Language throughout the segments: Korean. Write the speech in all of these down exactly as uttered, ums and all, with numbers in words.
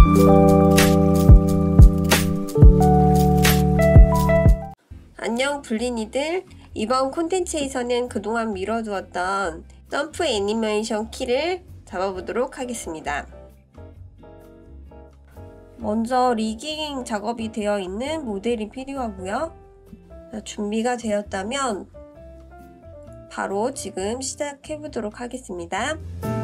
안녕 블린이들, 이번 콘텐츠에서는 그동안 미뤄두었던 점프 애니메이션 키를 잡아보도록 하겠습니다. 먼저 리깅 작업이 되어 있는 모델이 필요하고요. 준비가 되었다면 바로 지금 시작해 보도록 하겠습니다.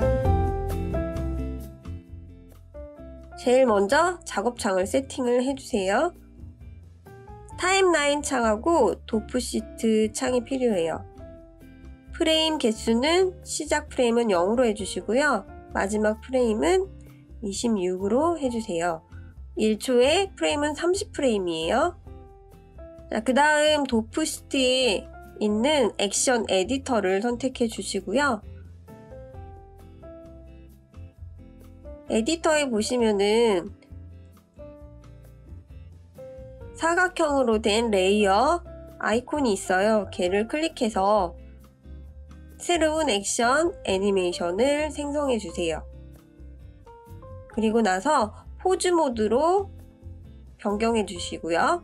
제일 먼저 작업창을 세팅을 해주세요. 타임라인 창하고 도프시트 창이 필요해요. 프레임 개수는 시작 프레임은 영으로 해주시고요. 마지막 프레임은 이십육으로 해주세요. 일 초에 프레임은 삼십 프레임이에요. 그 다음 도프시트에 있는 액션 에디터를 선택해 주시고요. 에디터에 보시면은 사각형으로 된 레이어 아이콘이 있어요. 걔를 클릭해서 새로운 액션 애니메이션을 생성해 주세요. 그리고 나서 포즈 모드로 변경해 주시고요.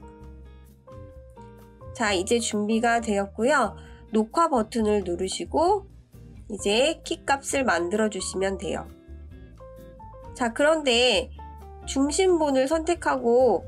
자, 이제 준비가 되었고요. 녹화 버튼을 누르시고 이제 키 값을 만들어 주시면 돼요. 자, 그런데 중심본을 선택하고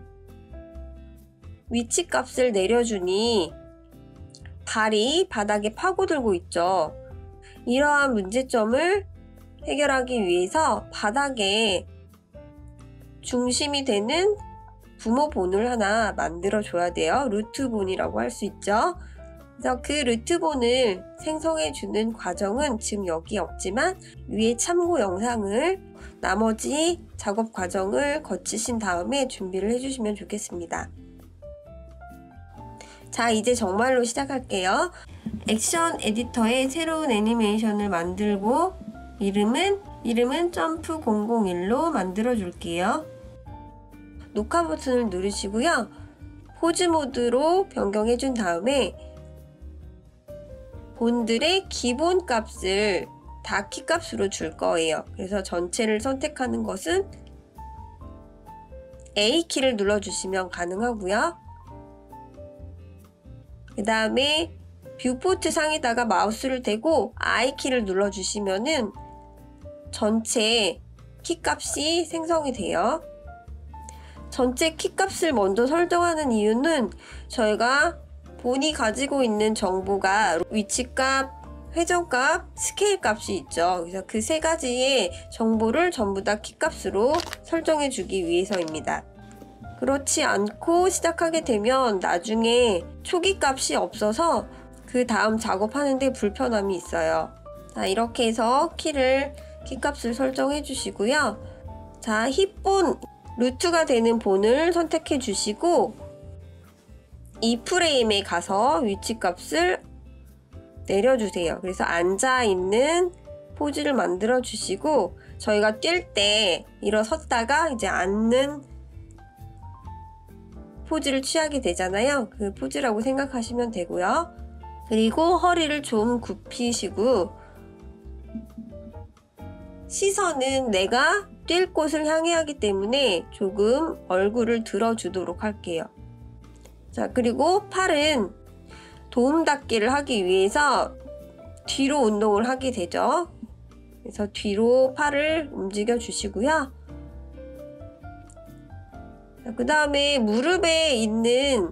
위치 값을 내려주니 발이 바닥에 파고들고 있죠. 이러한 문제점을 해결하기 위해서 바닥에 중심이 되는 부모본을 하나 만들어 줘야 돼요. 루트본이라고 할 수 있죠. 그래서 그 루트본을 생성해 주는 과정은 지금 여기 없지만 위에 참고 영상을 나머지 작업 과정을 거치신 다음에 준비를 해주시면 좋겠습니다. 자, 이제 정말로 시작할게요. 액션 에디터에 새로운 애니메이션을 만들고 이름은 이름은 점프 공공일로 만들어 줄게요. 녹화 버튼을 누르시고요. 포즈 모드로 변경해 준 다음에 본들의 기본 값을 다 키 값으로 줄 거예요. 그래서 전체를 선택하는 것은 에이 키를 눌러주시면 가능하고요. 그 다음에 뷰포트 상에다가 마우스를 대고 아이 키를 눌러주시면은 전체 키 값이 생성이 돼요. 전체 키 값을 먼저 설정하는 이유는 저희가 본이 가지고 있는 정보가 위치값, 회전값, 스케일 값이 있죠. 그래서 그 세 가지의 정보를 전부 다 키 값으로 설정해 주기 위해서입니다. 그렇지 않고 시작하게 되면 나중에 초기 값이 없어서 그 다음 작업하는데 불편함이 있어요. 자, 이렇게 해서 키를 키 값을 설정해 주시고요. 자, 힙본 루트가 되는 본을 선택해 주시고 이 프레임에 가서 위치 값을 내려주세요. 그래서 앉아있는 포즈를 만들어 주시고 저희가 뛸 때 일어섰다가 이제 앉는 포즈를 취하게 되잖아요. 그 포즈라고 생각하시면 되고요. 그리고 허리를 좀 굽히시고 시선은 내가 뛸 곳을 향해 하기 때문에 조금 얼굴을 들어주도록 할게요. 자, 그리고 팔은 도움 닫기를 하기 위해서 뒤로 운동을 하게 되죠. 그래서 뒤로 팔을 움직여 주시고요. 그 다음에 무릎에 있는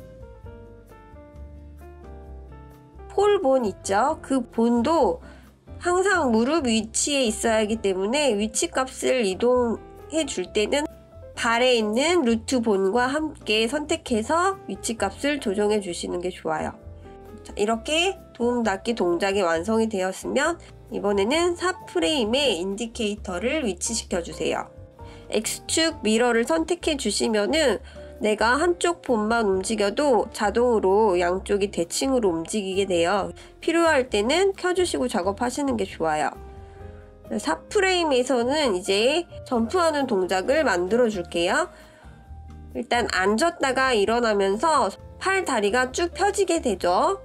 폴본 있죠? 그 본도 항상 무릎 위치에 있어야 하기 때문에 위치 값을 이동해 줄 때는 발에 있는 루트 본과 함께 선택해서 위치 값을 조정해 주시는 게 좋아요. 자, 이렇게 도움 닫기 동작이 완성이 되었으면 이번에는 사 프레임에 인디케이터를 위치시켜 주세요. X축 미러를 선택해 주시면은 내가 한쪽 본만 움직여도 자동으로 양쪽이 대칭으로 움직이게 돼요. 필요할 때는 켜주시고 작업하시는 게 좋아요. 사 프레임에서는 이제 점프하는 동작을 만들어 줄게요. 일단 앉았다가 일어나면서 팔 다리가 쭉 펴지게 되죠.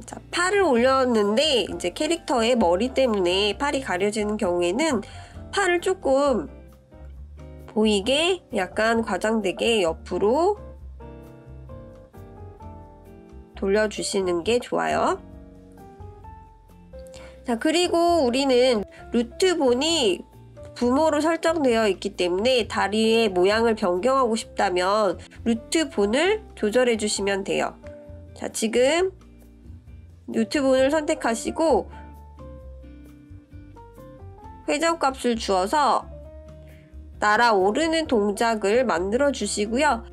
자, 팔을 올렸는데 이제 캐릭터의 머리 때문에 팔이 가려지는 경우에는 팔을 조금 보이게 약간 과장되게 옆으로 돌려주시는 게 좋아요. 자, 그리고 우리는 루트본이 부모로 설정되어 있기 때문에 다리의 모양을 변경하고 싶다면 루트본을 조절해 주시면 돼요. 자, 지금 루트본을 선택하시고 회전값을 주어서 날아오르는 동작을 만들어 주시고요.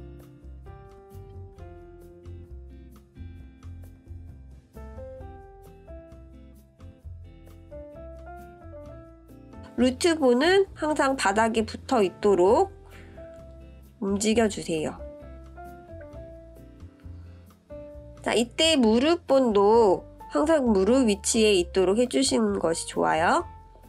루트본은 항상 바닥에 붙어 있도록 움직여 주세요. 자, 이때 무릎본도 항상 무릎 위치에 있도록 해주시는 것이 좋아요.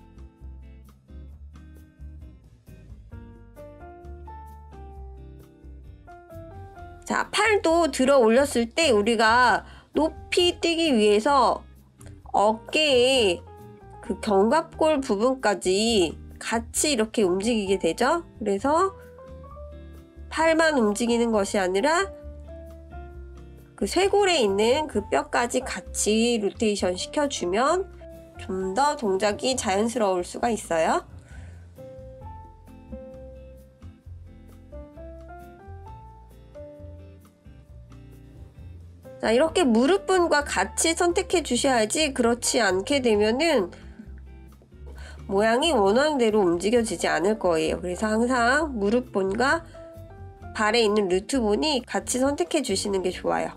자, 팔도 들어 올렸을 때 우리가 높이 뛰기 위해서 어깨에 그 견갑골 부분까지 같이 이렇게 움직이게 되죠. 그래서 팔만 움직이는 것이 아니라 그 쇄골에 있는 그 뼈까지 같이 로테이션 시켜주면 좀 더 동작이 자연스러울 수가 있어요. 자, 이렇게 무릎분과 같이 선택해 주셔야지, 그렇지 않게 되면은 모양이 원하는 대로 움직여지지 않을 거예요. 그래서 항상 무릎본과 발에 있는 루트본이 같이 선택해 주시는 게 좋아요.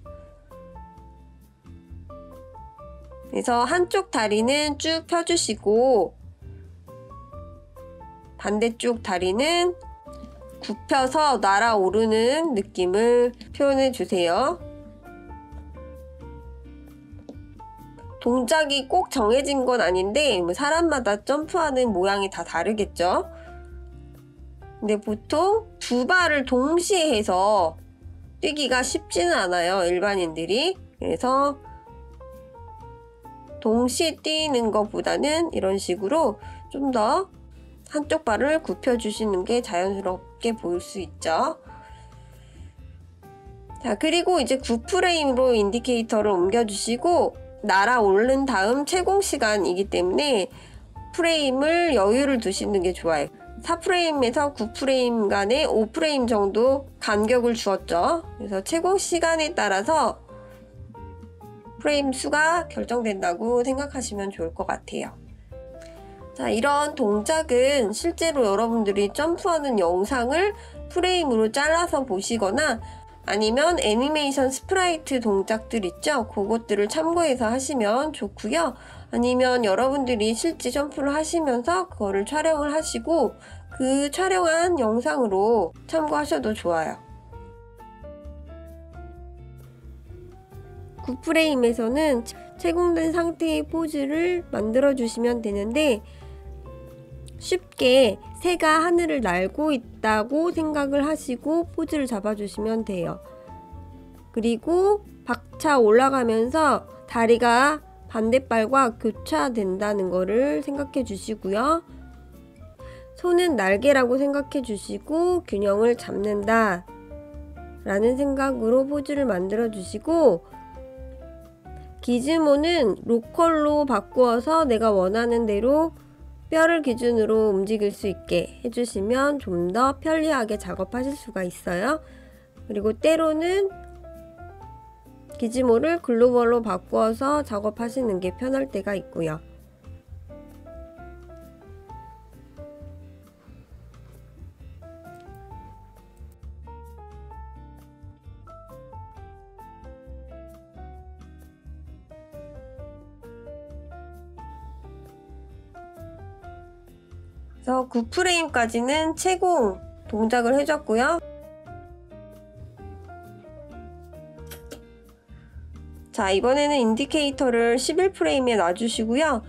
그래서 한쪽 다리는 쭉 펴주시고 반대쪽 다리는 굽혀서 날아오르는 느낌을 표현해 주세요. 동작이 꼭 정해진 건 아닌데 사람마다 점프하는 모양이 다 다르겠죠. 근데 보통 두 발을 동시에 해서 뛰기가 쉽지는 않아요, 일반인들이. 그래서 동시에 뛰는 것보다는 이런 식으로 좀 더 한쪽 발을 굽혀 주시는 게 자연스럽게 보일 수 있죠. 자, 그리고 이제 구 프레임으로 인디케이터를 옮겨 주시고 날아오른 다음 채공 시간이기 때문에 프레임을 여유를 두시는 게 좋아요. 사 프레임에서 구 프레임 간에 오 프레임 정도 간격을 주었죠. 그래서 채공 시간에 따라서 프레임 수가 결정된다고 생각하시면 좋을 것 같아요. 자, 이런 동작은 실제로 여러분들이 점프하는 영상을 프레임으로 잘라서 보시거나 아니면 애니메이션 스프라이트 동작들 있죠? 그것들을 참고해서 하시면 좋고요. 아니면 여러분들이 실제 점프를 하시면서 그거를 촬영을 하시고 그 촬영한 영상으로 참고하셔도 좋아요. 구 프레임에서는 채공된 상태의 포즈를 만들어 주시면 되는데 쉽게 새가 하늘을 날고 있다고 생각을 하시고 포즈를 잡아주시면 돼요. 그리고 박차 올라가면서 다리가 반대발과 교차된다는 거를 생각해 주시고요. 손은 날개라고 생각해 주시고 균형을 잡는다 라는 생각으로 포즈를 만들어 주시고 기즈모는 로컬로 바꾸어서 내가 원하는 대로 뼈를 기준으로 움직일 수 있게 해주시면 좀 더 편리하게 작업하실 수가 있어요. 그리고 때로는 기즈모를 글로벌로 바꾸어서 작업하시는 게 편할 때가 있고요. 그래서 구 프레임까지는 채공 동작을 해줬고요. 자, 이번에는 인디케이터를 십일 프레임에 놔주시고요.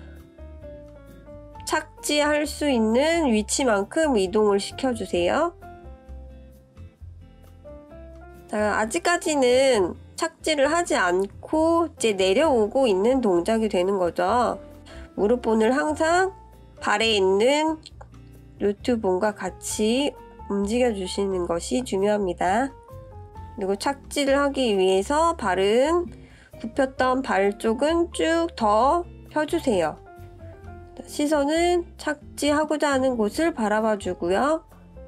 착지할 수 있는 위치만큼 이동을 시켜주세요. 자, 아직까지는 착지를 하지 않고 이제 내려오고 있는 동작이 되는 거죠. 무릎본을 항상 발에 있는 루트본과 같이 움직여 주시는 것이 중요합니다. 그리고 착지를 하기 위해서 발은 굽혔던 발 쪽은 쭉 더 펴주세요. 시선은 착지하고자 하는 곳을 바라봐 주고요.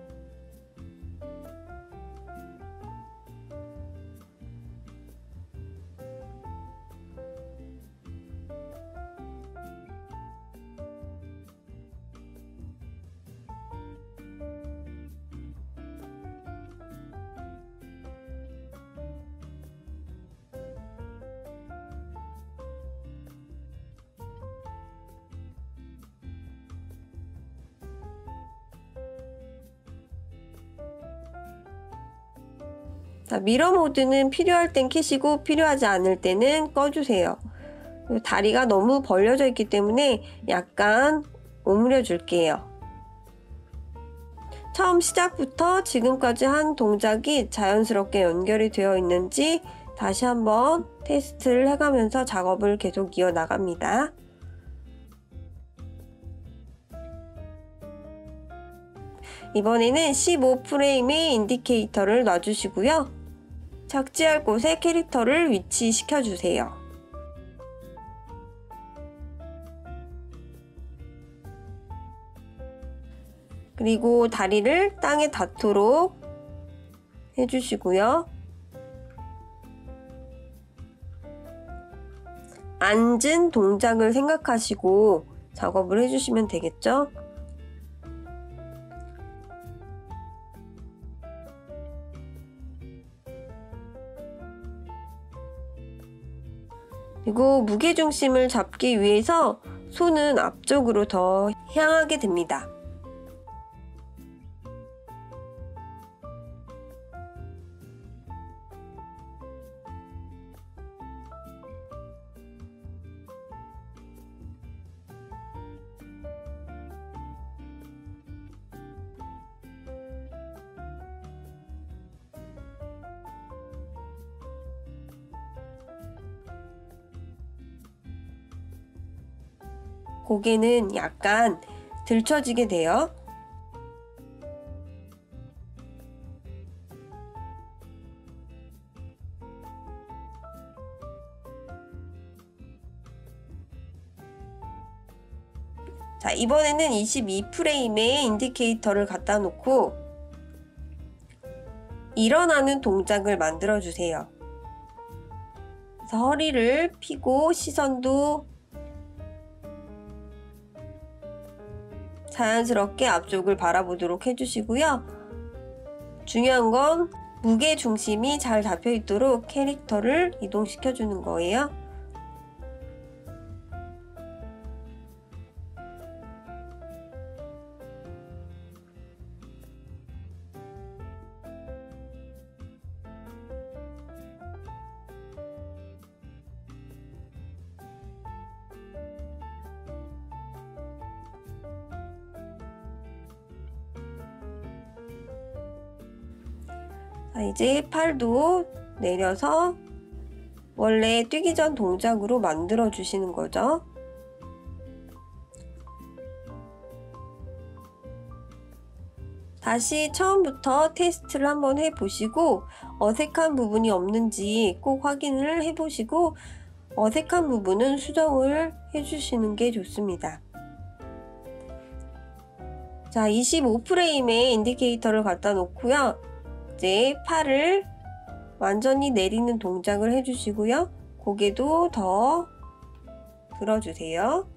자, 미러 모드는 필요할 땐 켜시고 필요하지 않을 때는 꺼주세요. 다리가 너무 벌려져 있기 때문에 약간 오므려 줄게요. 처음 시작부터 지금까지 한 동작이 자연스럽게 연결이 되어 있는지 다시 한번 테스트를 해가면서 작업을 계속 이어나갑니다. 이번에는 십오 프레임의 인디케이터를 놔주시고요. 착지할 곳에 캐릭터를 위치시켜 주세요. 그리고 다리를 땅에 닿도록 해주시고요. 앉은 동작을 생각하시고 작업을 해주시면 되겠죠? 그리고 무게중심을 잡기 위해서 손은 앞쪽으로 더 향하게 됩니다. 고개는 약간 들쳐지게 돼요. 자, 이번에는 이십이 프레임에 인디케이터를 갖다 놓고 일어나는 동작을 만들어 주세요. 그래서 허리를 펴고 시선도 자연스럽게 앞쪽을 바라보도록 해주시고요. 중요한 건 무게 중심이 잘 잡혀 있도록 캐릭터를 이동시켜 주는 거예요. 자, 이제 팔도 내려서 원래 뛰기 전 동작으로 만들어 주시는 거죠. 다시 처음부터 테스트를 한번 해보시고 어색한 부분이 없는지 꼭 확인을 해보시고 어색한 부분은 수정을 해주시는 게 좋습니다. 자, 이십오 프레임에 인디케이터를 갖다 놓고요. 이제 팔을 완전히 내리는 동작을 해주시고요. 고개도 더 들어주세요.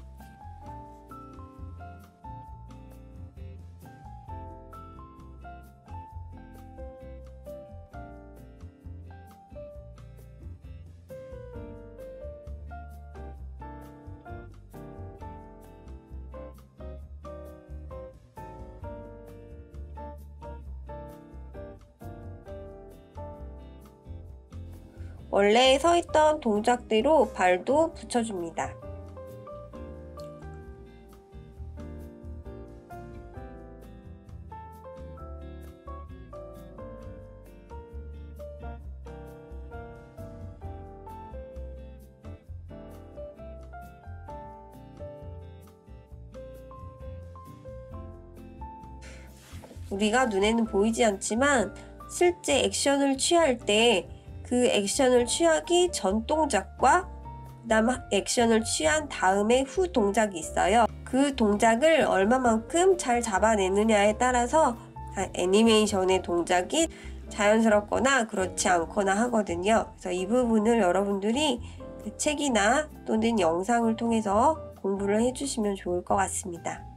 원래 서 있던 동작대로 발도 붙여줍니다. 우리가 눈에는 보이지 않지만 실제 액션을 취할 때 그 액션을 취하기 전 동작과 그 다음 액션을 취한 다음에 후 동작이 있어요. 그 동작을 얼마만큼 잘 잡아내느냐에 따라서 애니메이션의 동작이 자연스럽거나 그렇지 않거나 하거든요. 그래서 이 부분을 여러분들이 그 책이나 또는 영상을 통해서 공부를 해주시면 좋을 것 같습니다.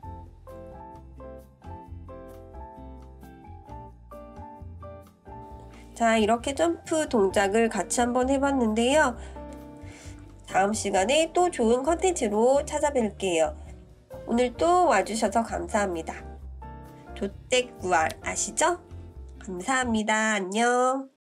자, 이렇게 점프 동작을 같이 한번 해봤는데요. 다음 시간에 또 좋은 컨텐츠로 찾아뵐게요. 오늘 또 와주셔서 감사합니다. 조떼구알 아시죠? 감사합니다. 안녕.